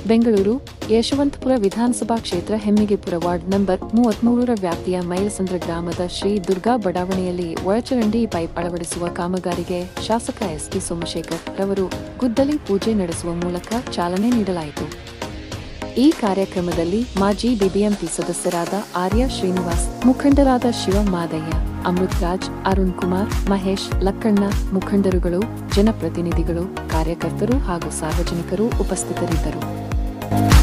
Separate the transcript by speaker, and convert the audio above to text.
Speaker 1: ಬೆಂಗಳೂರು ಯಶವಂತಪುರ ವಿಧಾನಸಭಾ ಕ್ಷೇತ್ರ Hemmigepura ward number 33ರ ವ್ಯಾಪ್ತಿಯ ಮೈಲಸಂದ್ರ ಗ್ರಾಮದ ಶ್ರೀ ದುರ್ಗಾ ಬಡಾವಣೆಯಲ್ಲಿ ಒಳಚರಂಡಿ ಪೈಪ್ ಅಳವಡಿಸುವ ಕಾಮಗಾರಿಗೆ ಶಾಸಕ ಎಸ್.ಟಿ. ಸೋಮಶೇಖರ್ ರವರು ಗುದ್ದಲಿ ಪೂಜೆ ನಡೆಸುವ ಮೂಲಕ ಚಾಲನೆ ನೀಡಲಾಯಿತು. ಈ ಕಾರ್ಯಕ್ರಮದಲ್ಲಿ ಮಾಜಿ ಬಿಬಿಎಂಪಿ ಸದಸ್ಯರಾದ ಆರ್ಯ ಶ್ರೀನಿವಾಸ್, ಮುಖಂಡರಾದ ಶಿವ ಮಾದಯ್ಯ, ಅಮೃತರಾಜ್, ಅರುಣ್ ಕುಮಾರ್, ಮಹೇಶ್, ಲಕ್ಕಣ್ಣ, ಮುಖಂಡರುಗಳು, ಜನಪ್ರತಿನಿಧಿಗಳು, ಕಾರ್ಯಕರ್ತರು ಹಾಗೂ ಸಾರ್ವಜನಿಕರು ಉಪಸ್ಥಿತರಿದ್ದರು.